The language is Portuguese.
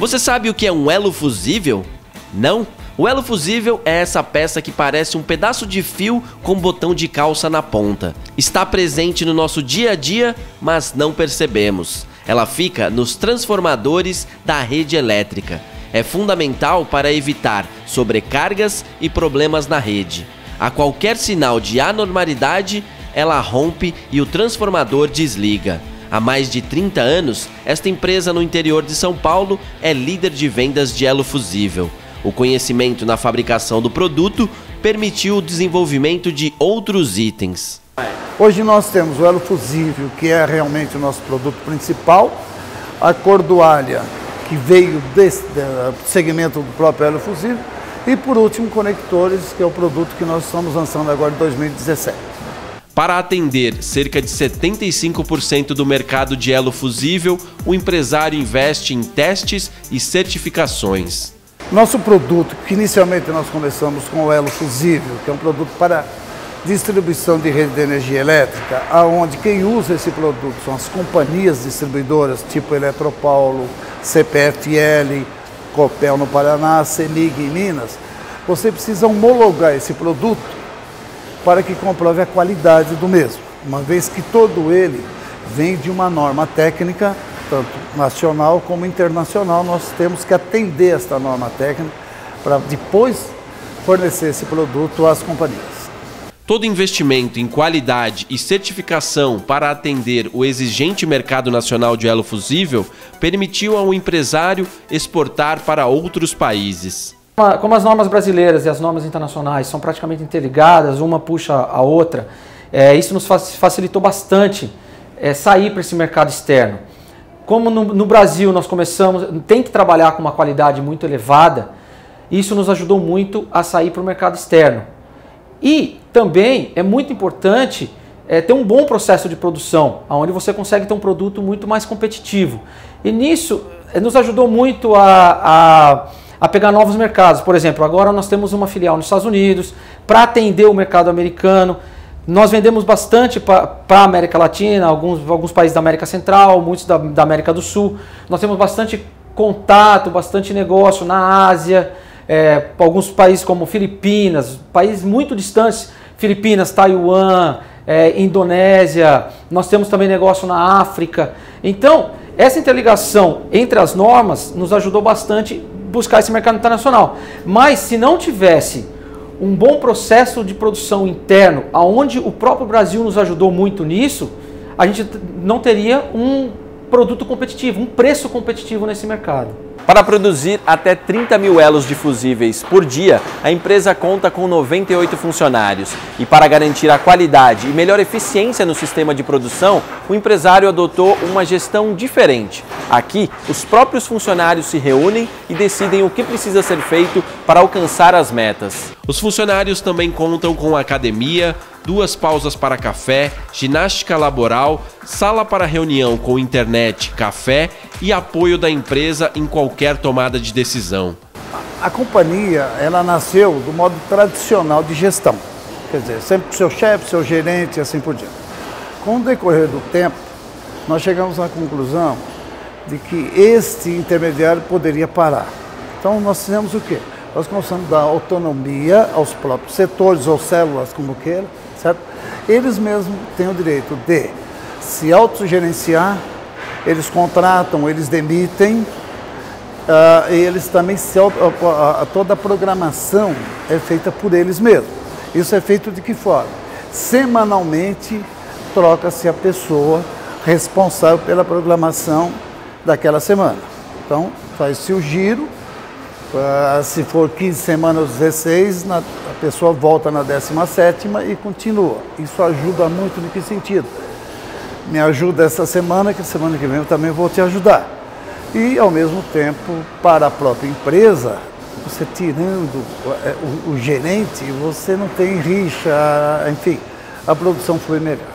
Você sabe o que é um elo fusível? Não? O elo fusível é essa peça que parece um pedaço de fio com botão de calça na ponta. Está presente no nosso dia a dia, mas não percebemos. Ela fica nos transformadores da rede elétrica. É fundamental para evitar sobrecargas e problemas na rede. A qualquer sinal de anormalidade, ela rompe e o transformador desliga. Há mais de 30 anos, esta empresa no interior de São Paulo é líder de vendas de elo fusível. O conhecimento na fabricação do produto permitiu o desenvolvimento de outros itens. Hoje nós temos o elo fusível, que é realmente o nosso produto principal, a cordoalha, que veio desse segmento do próprio elo fusível, e por último, conectores, que é o produto que nós estamos lançando agora em 2017. Para atender cerca de 75% do mercado de elo fusível, o empresário investe em testes e certificações. Nosso produto, que inicialmente nós começamos com o elo fusível, que é um produto para distribuição de rede de energia elétrica, aonde quem usa esse produto são as companhias distribuidoras, tipo Eletropaulo, CPFL, Copel no Paraná, CEMIG em Minas. Você precisa homologar esse produto para que comprove a qualidade do mesmo, uma vez que todo ele vem de uma norma técnica, tanto nacional como internacional. Nós temos que atender esta norma técnica para depois fornecer esse produto às companhias. Todo investimento em qualidade e certificação para atender o exigente mercado nacional de elo fusível permitiu ao empresário exportar para outros países. Como as normas brasileiras e as normas internacionais são praticamente interligadas, uma puxa a outra, isso nos facilitou bastante sair para esse mercado externo. Como no Brasil nós tem que trabalhar com uma qualidade muito elevada, isso nos ajudou muito a sair para o mercado externo. E também é muito importante ter um bom processo de produção, onde você consegue ter um produto muito mais competitivo. E nisso nos ajudou muito a pegar novos mercados. Por exemplo, agora nós temos uma filial nos Estados Unidos para atender o mercado americano. Nós vendemos bastante para a América Latina, alguns países da América Central, muitos da América do Sul. Nós temos bastante contato, bastante negócio na Ásia, alguns países como Filipinas, países muito distantes, Filipinas, Taiwan, Indonésia. Nós temos também negócio na África. Então, essa interligação entre as normas nos ajudou bastante buscar esse mercado internacional. Mas se não tivesse um bom processo de produção interno, onde o próprio Brasil nos ajudou muito nisso, a gente não teria um produto competitivo, um preço competitivo nesse mercado. Para produzir até 30 mil elos de fusíveis por dia, a empresa conta com 98 funcionários. E para garantir a qualidade e melhor eficiência no sistema de produção, o empresário adotou uma gestão diferente. Aqui, os próprios funcionários se reúnem e decidem o que precisa ser feito para alcançar as metas. Os funcionários também contam com academia, 2 pausas para café, ginástica laboral, sala para reunião com internet, café e apoio da empresa em qualquer tomada de decisão. A companhia, ela nasceu do modo tradicional de gestão, quer dizer, sempre seu chefe, seu gerente e assim por diante. Com o decorrer do tempo, nós chegamos à conclusão de que este intermediário poderia parar. Então nós fizemos o quê? Nós começamos a dar autonomia aos próprios setores ou células, como queira, certo? Eles mesmos têm o direito de se autogerenciar, eles contratam, eles demitem, eles também toda a programação é feita por eles mesmos. Isso é feito de que forma? Semanalmente troca-se a pessoa responsável pela programação daquela semana. Então faz-se o giro, se for 15 semanas, 16, a pessoa volta na 17ª e continua. Isso ajuda muito em que sentido? Me ajuda essa semana, que semana que vem eu também vou te ajudar. E, ao mesmo tempo, para a própria empresa, você tirando o gerente, você não tem rixa, enfim, a produção flui melhor.